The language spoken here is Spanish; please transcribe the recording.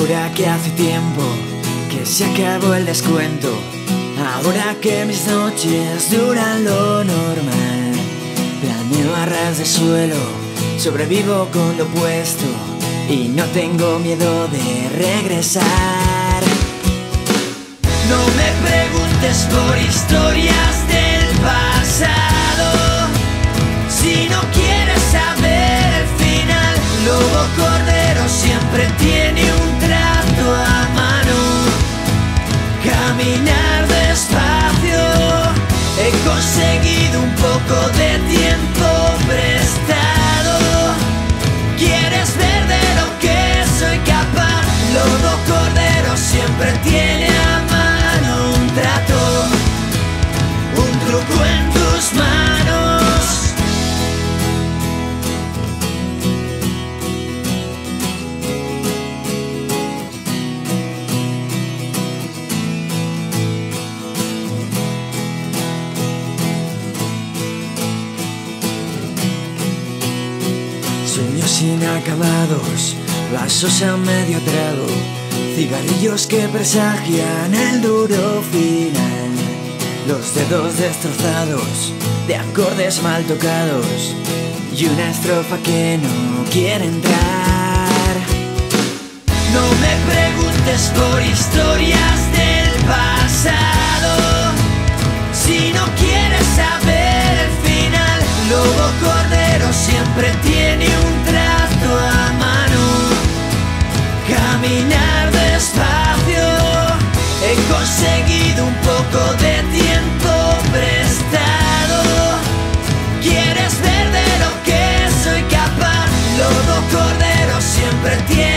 Ahora que hace tiempo que se acabó el descuento, ahora que mis noches duran lo normal, planeo a ras de suelo, sobrevivo con lo puesto y no tengo miedo de regresar. No me preguntes por historias del pasado, si no quieres saber el final. Lobo Cordero siempre tiene un trato a mano. Caminar despacio, he conseguido un poco de tiempo prestado. ¿Quieres ver de lo que soy capaz? Lobo Cordero siempre tiene a mano un trato, un truco en tus manos. Sueños inacabados, vasos a medio trago, cigarrillos que presagian el duro final, los dedos destrozados de acordes mal tocados y una estrofa que no quiere entrar. No me preguntes por historias del pasado, si no quieres saber el final. Lobo Cordero siempre tiene un trato a mano. Caminar despacio, he conseguido un poco de tiempo prestado. ¿Quieres ver de lo que soy capaz? Lobo Cordero siempre tiene